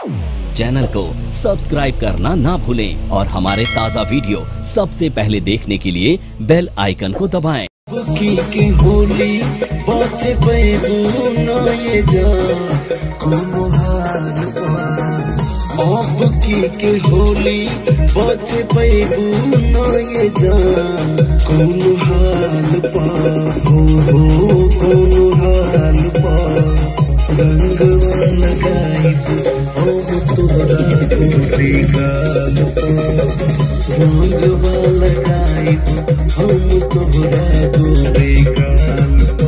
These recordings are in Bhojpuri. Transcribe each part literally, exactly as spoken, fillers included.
चैनल को सब्सक्राइब करना ना भूलें और हमारे ताज़ा वीडियो सबसे पहले देखने के लिए बेल आइकन को दबाएं। की के होली बचे पैबू न ये जा कोनो हाल अब की के होली बचे पैबू न ये जा कोनो हाल पा हो हो कोनो हाल पा रंगवा लगाई हो तोरा गोरी गाल पा रंगवा लगाई हम तोरा गोरी गाल पा।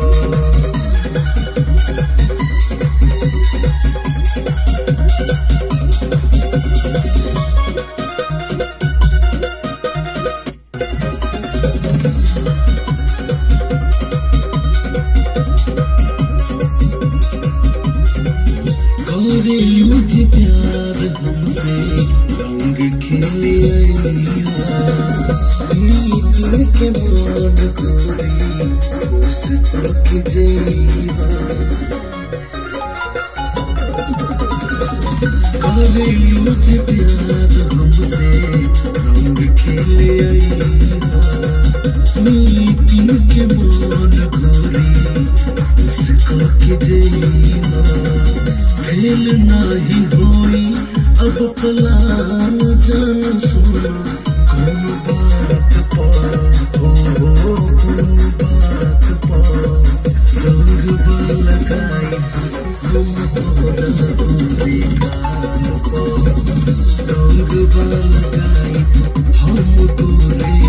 मुझे प्यार हमसे रंग खेले के मान गोरी उसको की जइबा करे मुझे प्यार हमसे रंग खेले नीति के मान गोरी उसको की जइबा फेल नाही होई अब पलान जान सुना कौन बात पा हो हो कौन बात पा रंग लगाई हम तोरा गोरी गाल पा रंग लगाई हम तोरे